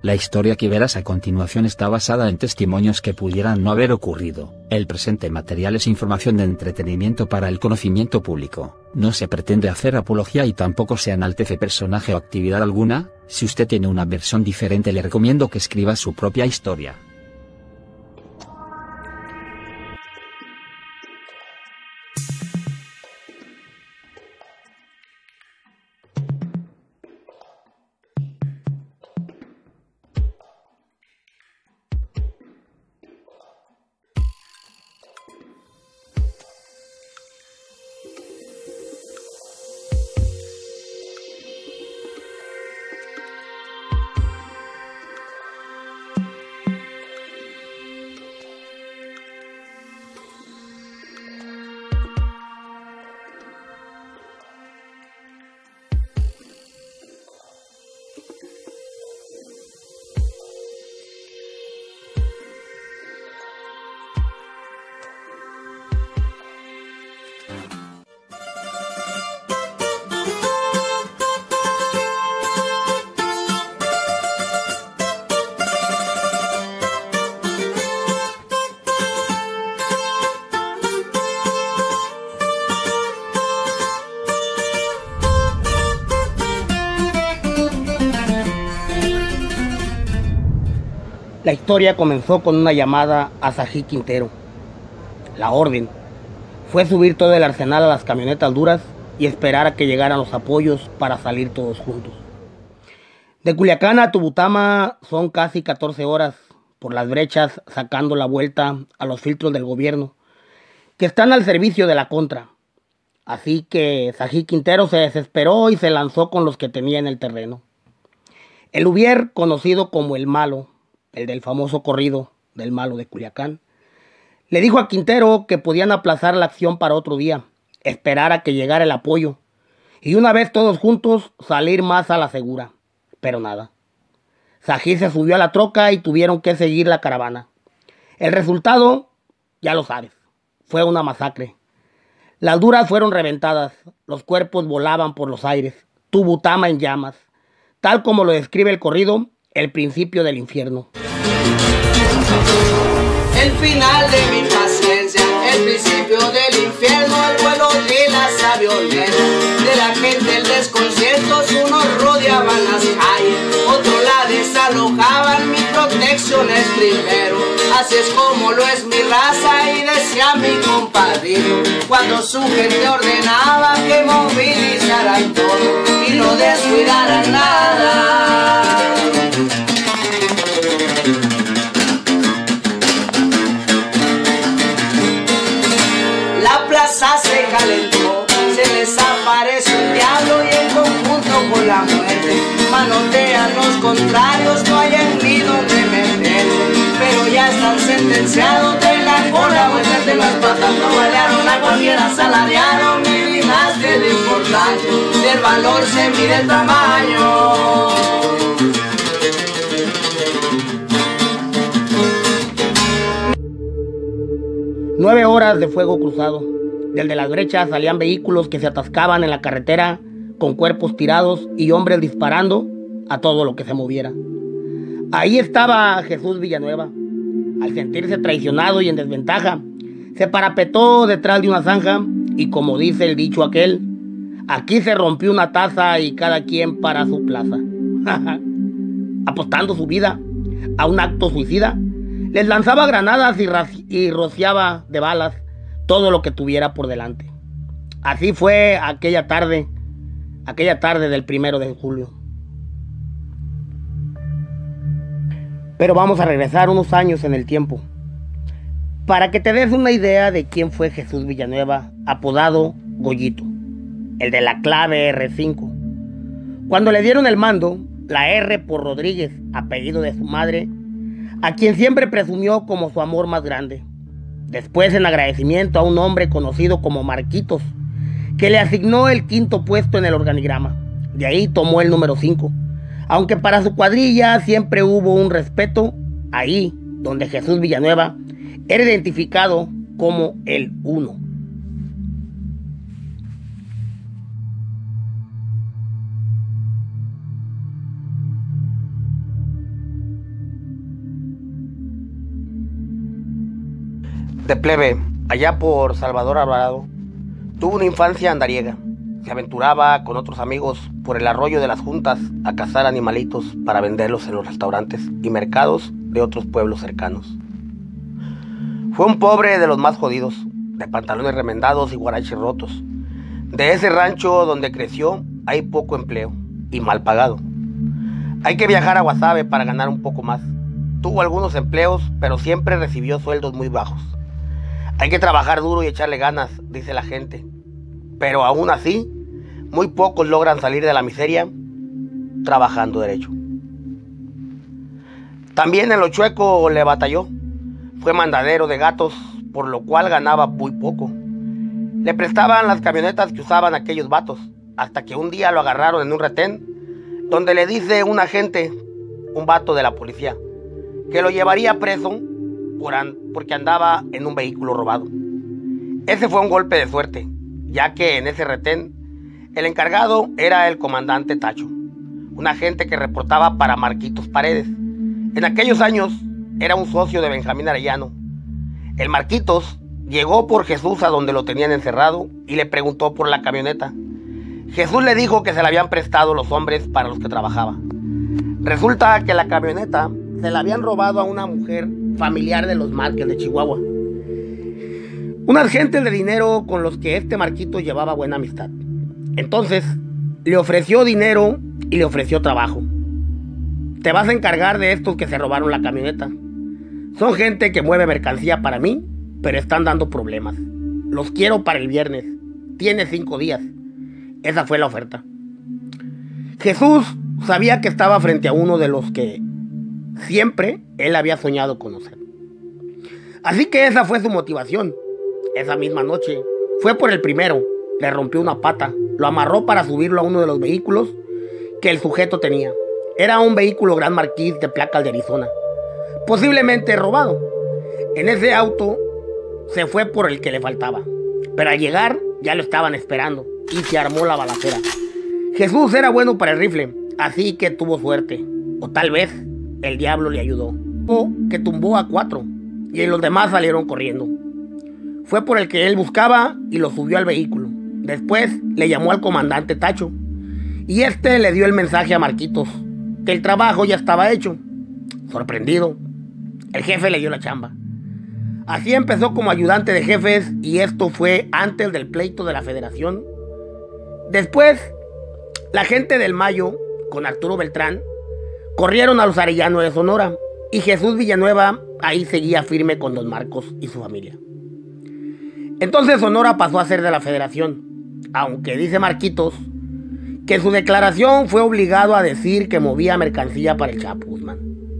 La historia que verás a continuación está basada en testimonios que pudieran no haber ocurrido. El presente material es información de entretenimiento para el conocimiento público. No se pretende hacer apología y tampoco se enaltece personaje o actividad alguna. Si usted tiene una versión diferente, le recomiendo que escriba su propia historia. La historia comenzó con una llamada a Sají Quintero. La orden fue subir todo el arsenal a las camionetas duras y esperar a que llegaran los apoyos para salir todos juntos. De Culiacán a Tubutama son casi 14 horas por las brechas, sacando la vuelta a los filtros del gobierno, que están al servicio de la contra. Así que Sají Quintero se desesperó y se lanzó con los que tenía en el terreno. El Ubier, conocido como el Malo, el del famoso corrido del Malo de Culiacán, le dijo a Quintero que podían aplazar la acción para otro día, esperar a que llegara el apoyo y una vez todos juntos salir más a la segura. Pero nada. Sají se subió a la troca y tuvieron que seguir la caravana. El resultado, ya lo sabes, fue una masacre. Las duras fueron reventadas, los cuerpos volaban por los aires, Tubutama en llamas, tal como lo describe el corrido, el principio del infierno. El final de mi paciencia, el principio del infierno, el vuelo de la violencia, de la gente el desconcierto, unos rodeaban las calles, otros la desalojaban, mi protección es primero, así es como lo es mi raza y decía mi compadrino, cuando su gente ordenaba que movilizaran todo y no descuidaran nada. La plaza se calentó, se les aparece un diablo y en conjunto con la muerte manotean los contrarios, no hay en mí donde meterse, pero ya están sentenciados, traigan con la vuelta de las patas, no bailaron a cualquiera, salariaron mi dinastía de importante, del valor se mide el tamaño. 9 horas de fuego cruzado. Desde las brechas salían vehículos que se atascaban en la carretera con cuerpos tirados y hombres disparando a todo lo que se moviera. Ahí estaba Jesús Villanueva. Al sentirse traicionado y en desventaja, se parapetó detrás de una zanja y, como dice el dicho aquel, aquí se rompió una taza y cada quien para su plaza. Apostando su vida a un acto suicida, les lanzaba granadas y rociaba de balas todo lo que tuviera por delante. Así fue aquella tarde del 1 de julio. Pero vamos a regresar unos años en el tiempo, para que te des una idea de quién fue Jesús Villanueva, apodado Goyito, el de la clave R5. Cuando le dieron el mando, la R por Rodríguez, apellido de su madre, a quien siempre presumió como su amor más grande. Después, en agradecimiento a un hombre conocido como Marquitos, que le asignó el 5º puesto en el organigrama. De ahí tomó el número 5. Aunque para su cuadrilla siempre hubo un respeto, ahí donde Jesús Villanueva era identificado como el 1. De plebe, allá por Salvador Alvarado, tuvo una infancia andariega. Se aventuraba con otros amigos por el arroyo de las Juntas a cazar animalitos para venderlos en los restaurantes y mercados de otros pueblos cercanos. Fue un pobre de los más jodidos, de pantalones remendados y guaraches rotos. De ese rancho donde creció hay poco empleo y mal pagado. Hay que viajar a Guasave para ganar un poco más. Tuvo algunos empleos, pero siempre recibió sueldos muy bajos. Hay que trabajar duro y echarle ganas, dice la gente. Pero aún así, muy pocos logran salir de la miseria trabajando derecho. También en lo chueco le batalló. Fue mandadero de gatos, por lo cual ganaba muy poco. Le prestaban las camionetas que usaban aquellos vatos, hasta que un día lo agarraron en un retén, donde le dice un agente, un vato de la policía, que lo llevaría preso porque andaba en un vehículo robado. Ese fue un golpe de suerte, ya que en ese retén el encargado era el comandante Tacho, un agente que reportaba para Marquitos Paredes. En aquellos años era un socio de Benjamín Arellano. El Marquitos llegó por Jesús a donde lo tenían encerrado y le preguntó por la camioneta. Jesús le dijo que se la habían prestado los hombres para los que trabajaba. Resulta que la camioneta se la habían robado a una mujer familiar de los Márquez de Chihuahua. Unas gentes de dinero con los que este Marquito llevaba buena amistad. Entonces le ofreció dinero y le ofreció trabajo. Te vas a encargar de estos que se robaron la camioneta. Son gente que mueve mercancía para mí, pero están dando problemas. Los quiero para el viernes. Tiene 5 días. Esa fue la oferta. Jesús sabía que estaba frente a uno de los que siempre él había soñado conocer. Así que esa fue su motivación. Esa misma noche fue por el primero, le rompió una pata, lo amarró para subirlo a uno de los vehículos que el sujeto tenía. Era un vehículo Gran Marquis de placas de Arizona, posiblemente robado. En ese auto se fue por el que le faltaba, pero al llegar ya lo estaban esperando y se armó la balacera. Jesús era bueno para el rifle, así que tuvo suerte, o tal vez el diablo le ayudó, o que tumbó a 4 y los demás salieron corriendo. Fue por el que él buscaba y lo subió al vehículo. Después le llamó al comandante Tacho y este le dio el mensaje a Marquitos que el trabajo ya estaba hecho. Sorprendido, el jefe le dio la chamba. Así empezó como ayudante de jefes y esto fue antes del pleito de la federación. Después, la gente del Mayo con Arturo Beltrán corrieron a los Arellano de Sonora y Jesús Villanueva ahí seguía firme con don Marcos y su familia. Entonces Sonora pasó a ser de la federación, aunque dice Marquitos que en su declaración fue obligado a decir que movía mercancía para el Chapo Guzmán.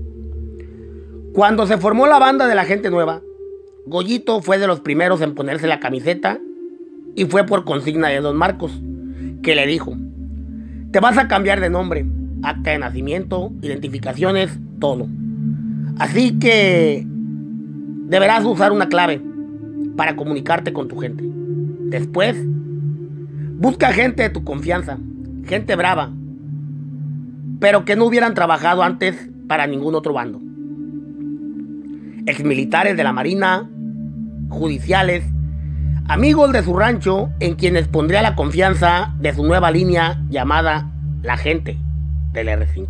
Cuando se formó la banda de la gente nueva, Goyito fue de los primeros en ponerse la camiseta y fue por consigna de don Marcos, que le dijo: te vas a cambiar de nombre, acta de nacimiento, identificaciones, todo. Así que deberás usar una clave para comunicarte con tu gente. Después, busca gente de tu confianza, gente brava, pero que no hubieran trabajado antes para ningún otro bando. Exmilitares de la Marina, judiciales, amigos de su rancho en quienes pondría la confianza de su nueva línea llamada La Gente del R5.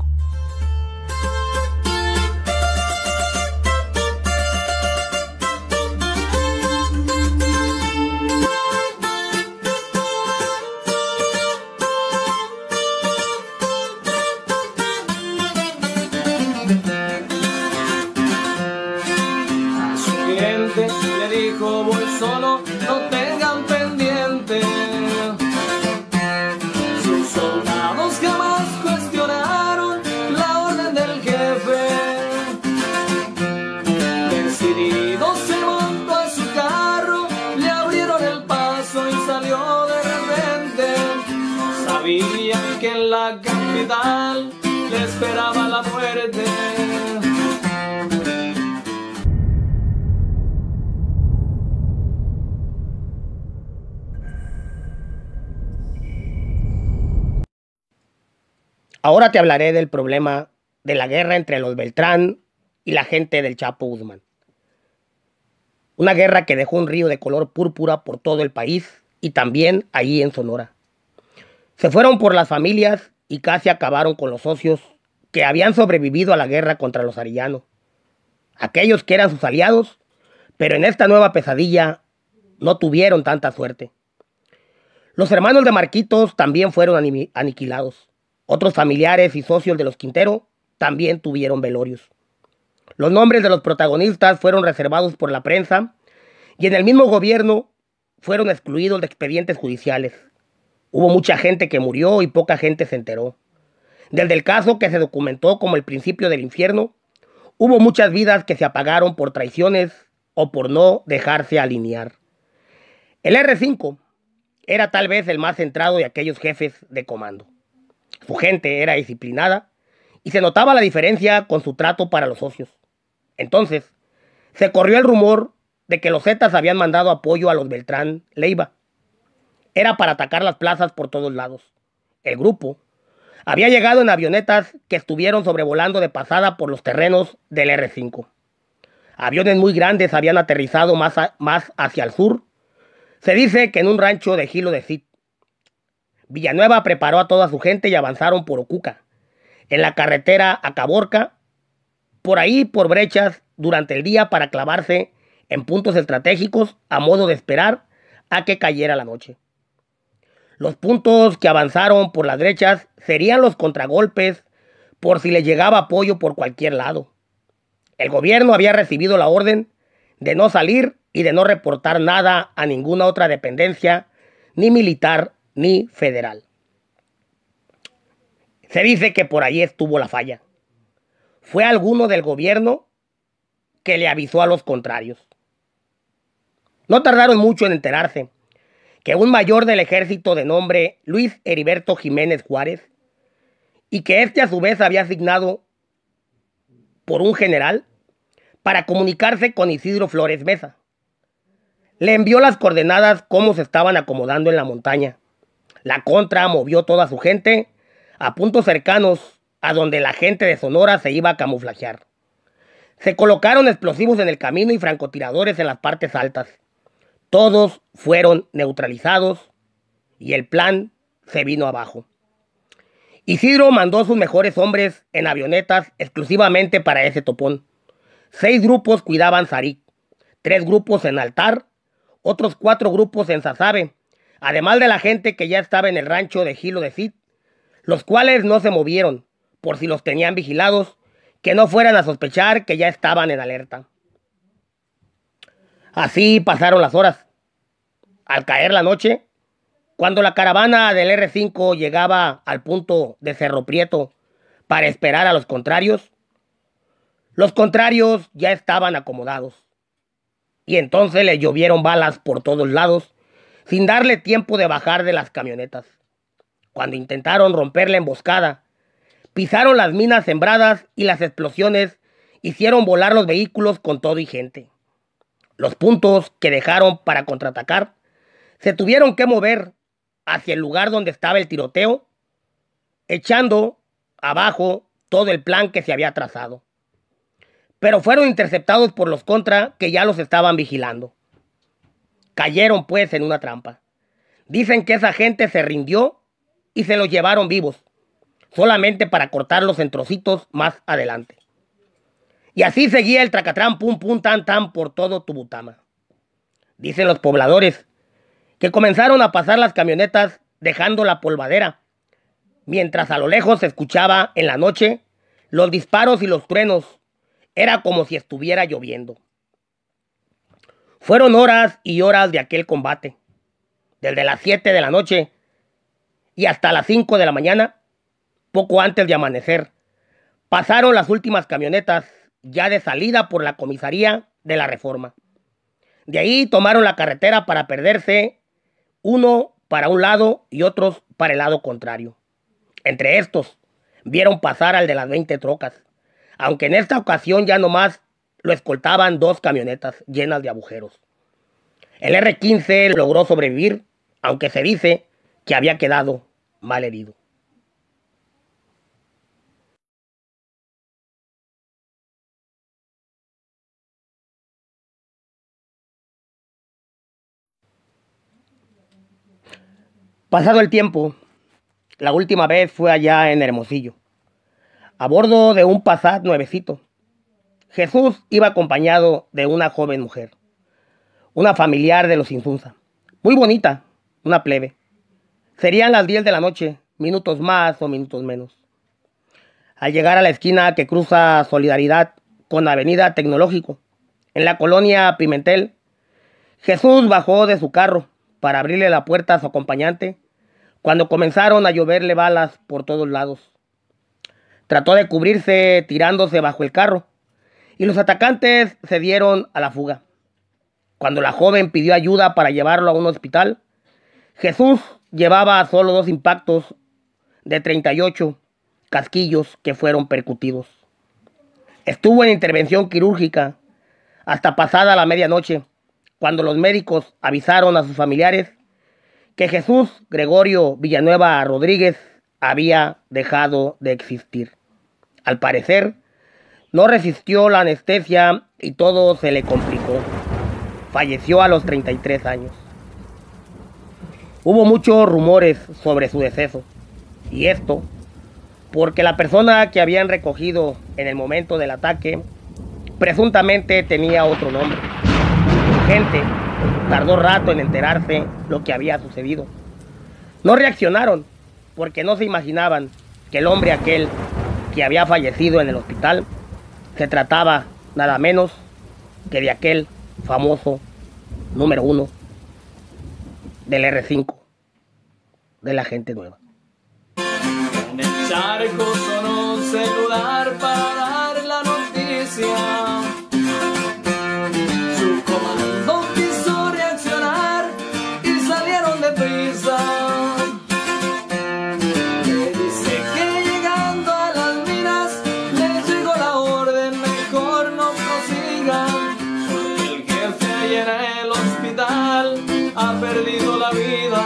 Le dijo: voy solo, no tengan pendiente. Sus soldados jamás cuestionaron la orden del jefe. Decidido se montó a su carro, le abrieron el paso y salió de repente. Sabían que en la capital le esperaba la muerte. Ahora te hablaré del problema de la guerra entre los Beltrán y la gente del Chapo Guzmán. Una guerra que dejó un río de color púrpura por todo el país y también allí en Sonora. Se fueron por las familias y casi acabaron con los socios que habían sobrevivido a la guerra contra los arillanos, aquellos que eran sus aliados, pero en esta nueva pesadilla no tuvieron tanta suerte. Los hermanos de Marquitos también fueron aniquilados. Otros familiares y socios de los Quintero también tuvieron velorios. Los nombres de los protagonistas fueron reservados por la prensa y en el mismo gobierno fueron excluidos de expedientes judiciales. Hubo mucha gente que murió y poca gente se enteró. Desde el caso que se documentó como el principio del infierno, hubo muchas vidas que se apagaron por traiciones o por no dejarse alinear. El R5 era tal vez el más centrado de aquellos jefes de comando. Su gente era disciplinada y se notaba la diferencia con su trato para los socios. Entonces, se corrió el rumor de que los Zetas habían mandado apoyo a los Beltrán Leiva. Era para atacar las plazas por todos lados. El grupo había llegado en avionetas que estuvieron sobrevolando de pasada por los terrenos del R5. Aviones muy grandes habían aterrizado más hacia el sur. Se dice que en un rancho de Gilo de Cid. Villanueva preparó a toda su gente y avanzaron por Ocuca, en la carretera a Caborca, por ahí por brechas durante el día para clavarse en puntos estratégicos a modo de esperar a que cayera la noche. Los puntos que avanzaron por las brechas serían los contragolpes por si les llegaba apoyo por cualquier lado. El gobierno había recibido la orden de no salir y de no reportar nada a ninguna otra dependencia, ni militar ni federal. Se dice que por ahí estuvo la falla. Fue alguno del gobierno que le avisó a los contrarios. No tardaron mucho en enterarse que un mayor del ejército de nombre Luis Heriberto Jiménez Juárez, y que este a su vez había asignado por un general para comunicarse con Isidro Flores Mesa, le envió las coordenadas cómo se estaban acomodando en la montaña. La contra movió toda su gente a puntos cercanos a donde la gente de Sonora se iba a camuflajear. Se colocaron explosivos en el camino y francotiradores en las partes altas. Todos fueron neutralizados y el plan se vino abajo. Isidro mandó sus mejores hombres en avionetas exclusivamente para ese topón. 6 grupos cuidaban Zaric, 3 grupos en Altar, otros 4 grupos en Sasabe, además de la gente que ya estaba en el rancho de Gilo de Cid, los cuales no se movieron por si los tenían vigilados, que no fueran a sospechar que ya estaban en alerta. Así pasaron las horas. Al caer la noche, cuando la caravana del R5 llegaba al punto de Cerro Prieto para esperar a los contrarios ya estaban acomodados. Y entonces le llovieron balas por todos lados, sin darle tiempo de bajar de las camionetas. Cuando intentaron romper la emboscada, pisaron las minas sembradas y las explosiones hicieron volar los vehículos con todo y gente. Los puntos que dejaron para contraatacar se tuvieron que mover hacia el lugar donde estaba el tiroteo, echando abajo todo el plan que se había trazado. Pero fueron interceptados por los contra que ya los estaban vigilando. Cayeron pues en una trampa. Dicen que esa gente se rindió y se los llevaron vivos, solamente para cortarlos en trocitos más adelante. Y así seguía el tracatrán pum pum tan tan por todo Tubutama. Dicen los pobladores que comenzaron a pasar las camionetas dejando la polvadera, mientras a lo lejos se escuchaba en la noche los disparos y los truenos. Era como si estuviera lloviendo. Fueron horas y horas de aquel combate, desde las 7 de la noche y hasta las 5 de la mañana, poco antes de amanecer. Pasaron las últimas camionetas ya de salida por la comisaría de la Reforma. De ahí tomaron la carretera para perderse, uno para un lado y otros para el lado contrario. Entre estos, vieron pasar al de las 20 trocas, aunque en esta ocasión ya nomás lo escoltaban 2 camionetas llenas de agujeros. El R15 logró sobrevivir, aunque se dice que había quedado mal herido. Pasado el tiempo, la última vez fue allá en Hermosillo, a bordo de un Passat nuevecito. Jesús iba acompañado de una joven mujer, una familiar de los Insunza, muy bonita, una plebe. Serían las 10 de la noche, minutos más o minutos menos. Al llegar a la esquina que cruza Solidaridad con Avenida Tecnológico, en la colonia Pimentel, Jesús bajó de su carro para abrirle la puerta a su acompañante cuando comenzaron a lloverle balas por todos lados. Trató de cubrirse tirándose bajo el carro y los atacantes se dieron a la fuga. Cuando la joven pidió ayuda para llevarlo a un hospital, Jesús llevaba solo 2 impactos de 38 casquillos que fueron percutidos. Estuvo en intervención quirúrgica hasta pasada la medianoche, cuando los médicos avisaron a sus familiares que Jesús Gregorio Villanueva Rodríguez había dejado de existir. Al parecer, no resistió la anestesia y todo se le complicó. Falleció a los 33 años. Hubo muchos rumores sobre su deceso, y esto porque la persona que habían recogido en el momento del ataque presuntamente tenía otro nombre. Su gente tardó rato en enterarse lo que había sucedido. No reaccionaron porque no se imaginaban que el hombre aquel que había fallecido en el hospital se trataba nada menos que de aquel famoso número 1 del R5 de la gente nueva. En el charco sonó un celular para dar la noticia. Su comando quiso reaccionar y salieron deprisa. Le dice que llegando a las minas les llegó la orden, mejor no prosigan, porque el jefe allá en el hospital ha perdido la vida.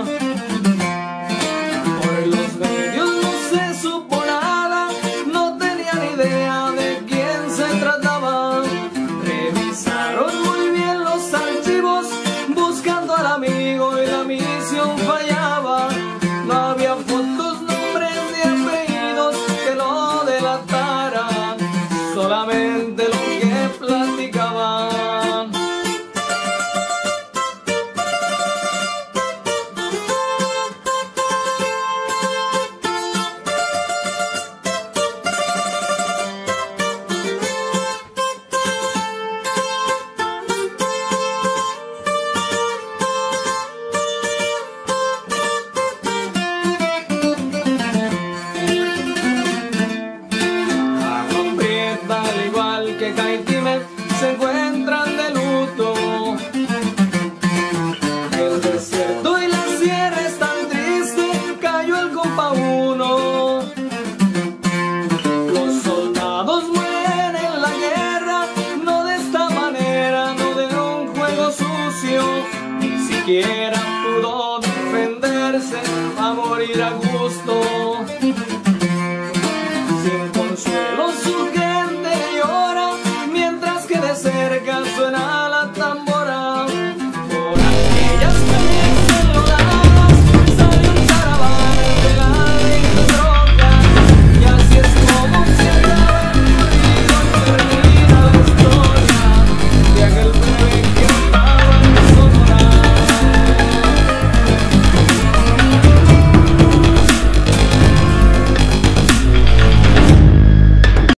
Amigo y la misión fallaba, no había fotos, nombres ni apellidos que lo delataran, solamente lo que platicaban. Al igual que Caitime se encuentran de luto. El desierto y la sierra están tristes, cayó el compa 1. Los soldados mueren en la guerra, no de esta manera, no de un juego sucio. Ni siquiera pudo defenderse a morir a gusto.